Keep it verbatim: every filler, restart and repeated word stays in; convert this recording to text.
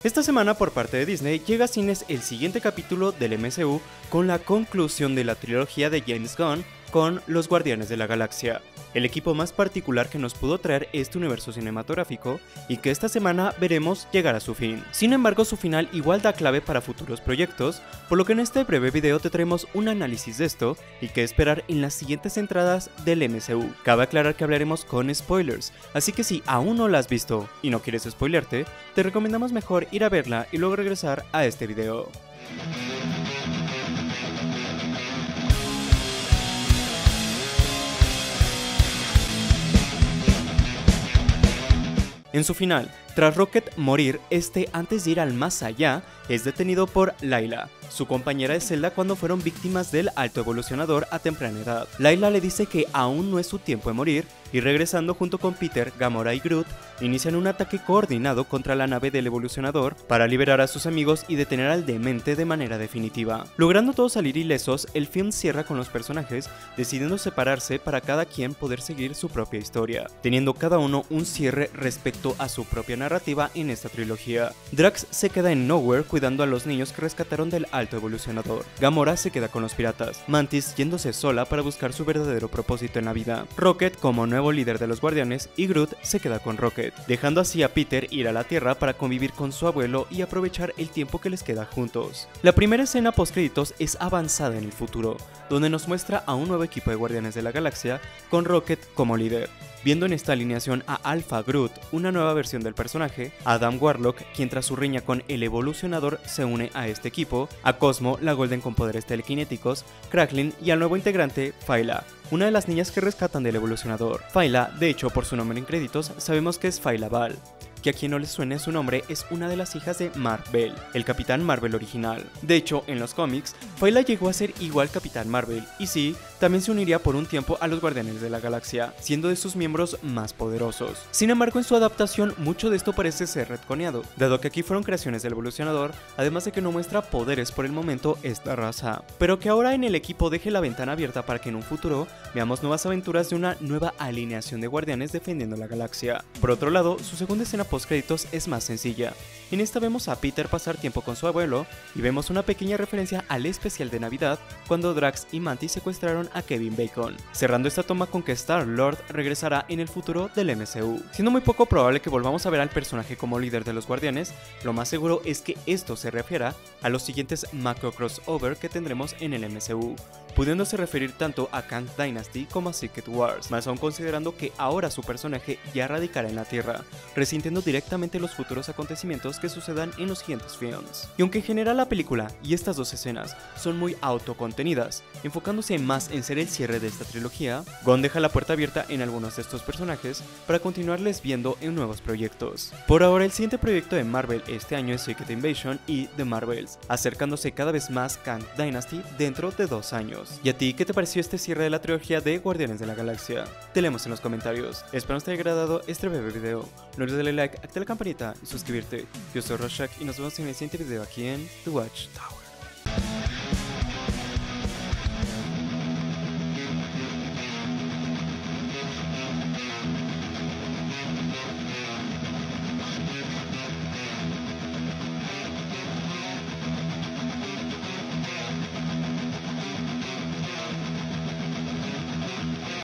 Esta semana por parte de Disney llega a cines el siguiente capítulo del M C U con la conclusión de la trilogía de James Gunn con Los Guardianes de la Galaxia, el equipo más particular que nos pudo traer este universo cinematográfico y que esta semana veremos llegar a su fin. Sin embargo, su final igual da clave para futuros proyectos, por lo que en este breve video te traemos un análisis de esto y qué esperar en las siguientes entradas del M C U. Cabe aclarar que hablaremos con spoilers, así que si aún no la has visto y no quieres spoilearte, te recomendamos mejor ir a verla y luego regresar a este video. En su final, tras Rocket morir, este antes de ir al más allá, es detenido por Layla, su compañera de celda cuando fueron víctimas del Alto Evolucionador a temprana edad. Layla le dice que aún no es su tiempo de morir, y regresando junto con Peter, Gamora y Groot, inician un ataque coordinado contra la nave del Evolucionador para liberar a sus amigos y detener al demente de manera definitiva. Logrando todos salir ilesos, el film cierra con los personajes decidiendo separarse para cada quien poder seguir su propia historia, teniendo cada uno un cierre respecto a su propia narrativa en esta trilogía. Drax se queda en Nowhere cuidando a los niños que rescataron del Alto Evolucionador. Gamora se queda con los piratas, Mantis yéndose sola para buscar su verdadero propósito en la vida, Rocket como nuevo líder de los Guardianes y Groot se queda con Rocket, dejando así a Peter ir a la Tierra para convivir con su abuelo y aprovechar el tiempo que les queda juntos. La primera escena post créditos es avanzada en el futuro, donde nos muestra a un nuevo equipo de Guardianes de la Galaxia con Rocket como líder. Viendo en esta alineación a Alpha Groot, una nueva versión del personaje, a Adam Warlock, quien tras su riña con el Evolucionador se une a este equipo, a Cosmo, la Golden con poderes telequinéticos, Cracklin y al nuevo integrante, Phyla, una de las niñas que rescatan del Evolucionador. Phyla, de hecho por su nombre en créditos, sabemos que es Phyla Val, que a quien no le suene su nombre es una de las hijas de Mar-Vell, el Capitán Marvel original. De hecho, en los cómics, Phyla llegó a ser igual Capitán Marvel, y sí, también se uniría por un tiempo a los Guardianes de la Galaxia, siendo de sus miembros más poderosos. Sin embargo, en su adaptación, mucho de esto parece ser retconeado, dado que aquí fueron creaciones del Evolucionador, además de que no muestra poderes por el momento esta raza, pero que ahora en el equipo deje la ventana abierta para que en un futuro veamos nuevas aventuras de una nueva alineación de Guardianes defendiendo la galaxia. Por otro lado, su segunda escena post créditos es más sencilla. En esta vemos a Peter pasar tiempo con su abuelo y vemos una pequeña referencia al especial de Navidad cuando Drax y Mantis secuestraron a Kevin Bacon, cerrando esta toma con que Star-Lord regresará en el futuro del M C U. Siendo muy poco probable que volvamos a ver al personaje como líder de los Guardianes, lo más seguro es que esto se refiera a los siguientes macro crossover que tendremos en el M C U, pudiéndose referir tanto a Kang Dynasty como a Secret Wars, más aún considerando que ahora su personaje ya radicará en la Tierra, resintiendo directamente los futuros acontecimientos que sucedan en los siguientes films. Y aunque en general la película y estas dos escenas son muy autocontenidas, enfocándose más en ser el cierre de esta trilogía, Gunn deja la puerta abierta en algunos de estos personajes para continuarles viendo en nuevos proyectos. Por ahora el siguiente proyecto de Marvel este año es Secret Invasion y The Marvels, acercándose cada vez más Kang Dynasty dentro de dos años. ¿Y a ti qué te pareció este cierre de la trilogía de Guardianes de la Galaxia? Te leemos en los comentarios. Esperamos te haya agradado este breve video. No olvides darle like, activar la campanita y suscribirte. Yo soy Rorschach y nos vemos en el siguiente video aquí en The Watchtower.